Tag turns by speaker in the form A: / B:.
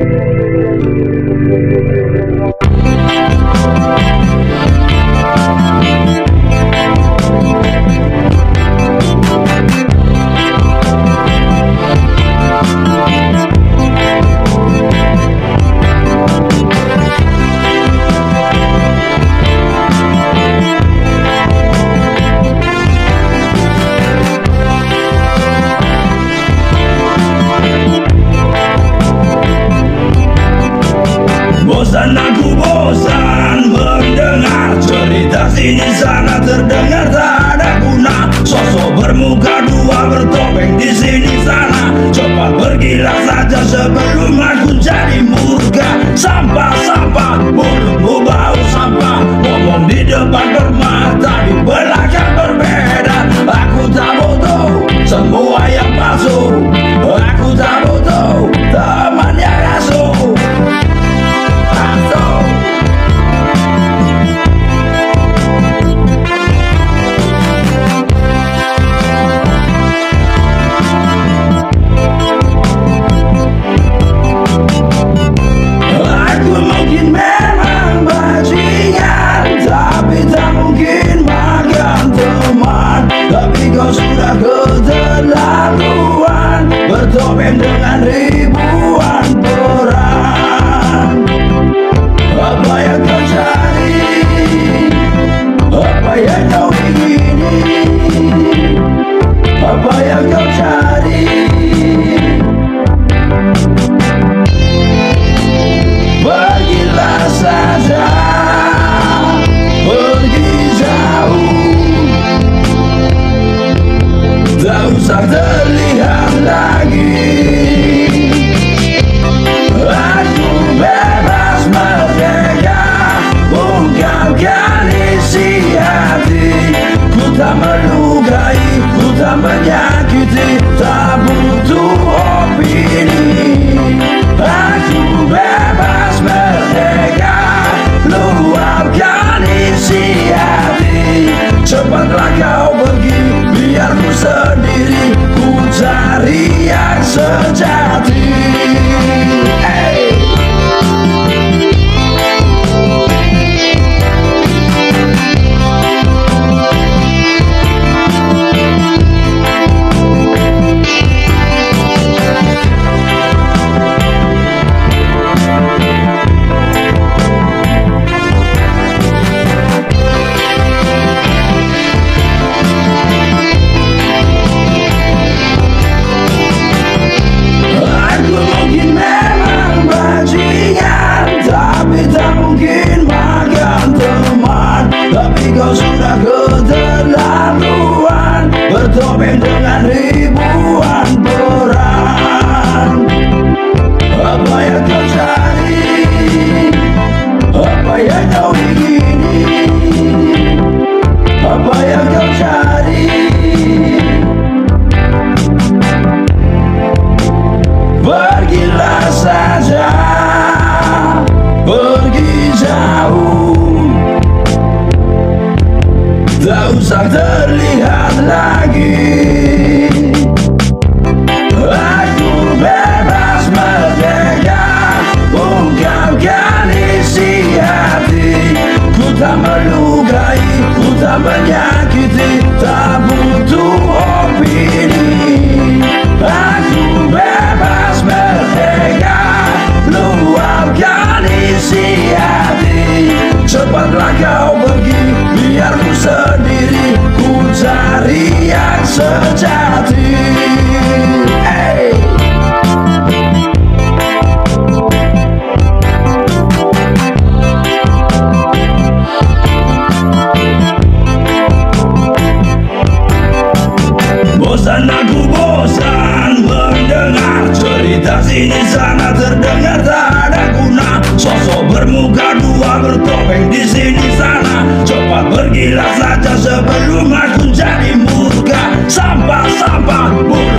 A: Bosan mendengar cerita sini sana terdengar tak ada guna. Sosok bermuka dua bertopeng di sini sana. Cepat pergilah saja sebelum aku jadi murka. Sampah-sampah, mulutmu bau sampah. Ngomong di depan bermata, di belakang berbeda. Aku tak butuh semua yang palsu. Aku tak butuh teman yang asuh. Sudah keterlaluan bertopeng dengan ribuan peran. Apa yang kau cari? Apa yang kau ingini? Apa yang kau cari? Pergilah saja, pergi jauh. Tak usah terlihat lagi. Aku bebas merdeka, ungkapkan isi hati. Ku tak melukai, ku tak menyakiti, tak butuh opini. Aku bebas merdeka, luapkan isi hati. Cepatlah kau pergi, biar ku sendiri, ku cari yang sejati. Kau sudah keterlaluan bertopeng dengan ribuan peran. Apa yang kau cari? Apa yang kau ingini? Apa yang kau cari? Pergilah saja, pergi jauh. Tak usah terlihat lagi. Aku bebas merdeka, ungkapkan isi hati. Ku tak melukai, ku tak menyakiti, tak butuh opini. Aku bebas merdeka, luapkan isi hati. Cepatlah kau pergi, biar ku sendiri, ku cari yang sejati. Bosan aku bosan mendengar cerita sini sana terdengar tak ada guna. Sosok bermuka dua bertopeng di sini sana. Cepat pergilah saja sebelum aku jadi murka. Sampah-sampah.